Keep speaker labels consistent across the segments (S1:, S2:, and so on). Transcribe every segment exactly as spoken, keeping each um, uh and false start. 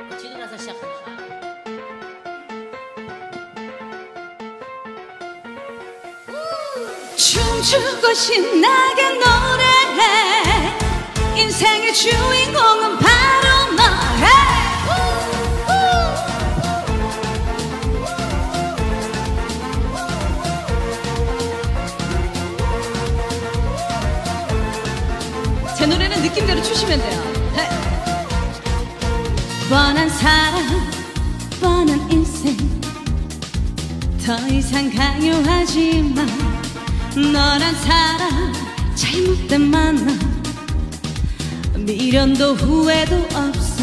S1: 지도라서 시작합니다.
S2: 춤추고 신나게 노래해. 인생의 주인공은 바로 너. 제 노래는 느낌대로 추시면 돼요. 네. 뻔한 사랑, 뻔한 인생, 더 이상 강요하지 마. 너란 사람, 잘못된 만남, 미련도 후회도 없어.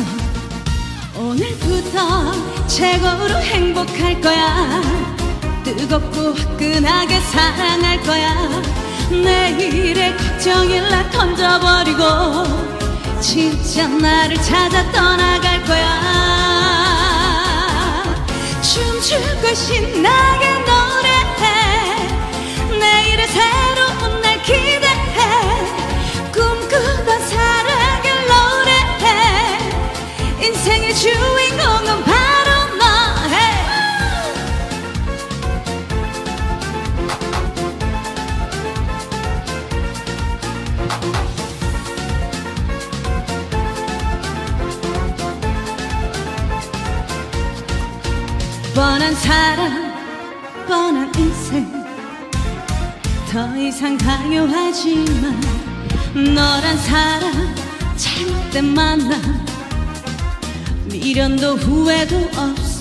S2: 오늘부터 최고로 행복할 거야. 뜨겁고 화끈하게 사랑할 거야. 내일의 걱정일라 던져버리고 진짜 나를 찾아 떠나갈 거야. 춤추고 신나게 노래해. 내일의 새로운 날 기대해. 꿈꾸던 사랑을 노래해. 인생의 주인공은 바로 너. 뻔한 사랑, 뻔한 인생, 더 이상 강요하지 마. 너란 사람, 잘못된 만남, 미련도 후회도 없어.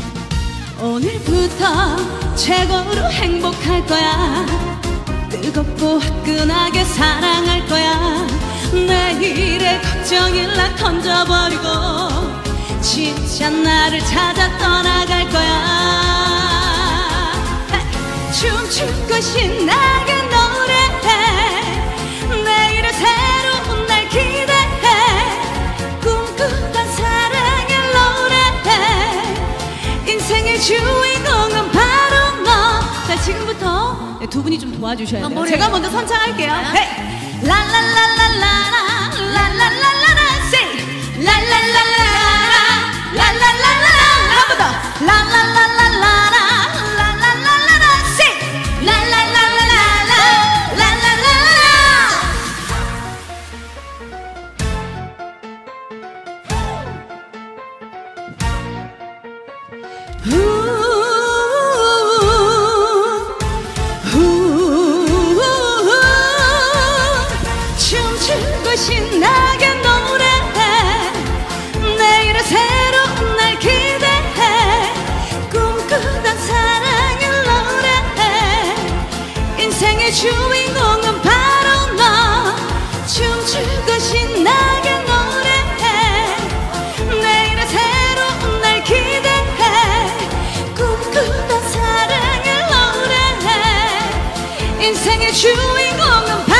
S2: 오늘부터 최고로 행복할 거야. 뜨겁고 화끈하게 사랑할 거야. 내일의 걱정일라 던져버리고 진짜 나를 찾아 떠나갈 거야. 춤추고 신나게 노래해. 내일의 새로운 날 기대해. 꿈꾸던 사랑을 노래해. 인생의 주인공은 바로 너. 자, 지금부터 두 분이 좀 도와주셔야 돼요. 제가 먼저 선창할게요. 네. 라라라라라라 라라라라라 say 라라라라라 라라라라라 한 번 더 라라라라라라 라라라라라 say 라라라라라라 라라라라라. 춤추고 신나게 노래해. 내일의 새로운 날 기대해. 꿈꾸던 사랑을 노래해. 인생의 주인공은 바로 너. 춤추고 신나게 노래해. 내일의 새로운 날 기대해. 꿈꾸던 사랑을 노래해. 인생의 주인공은 바로 너.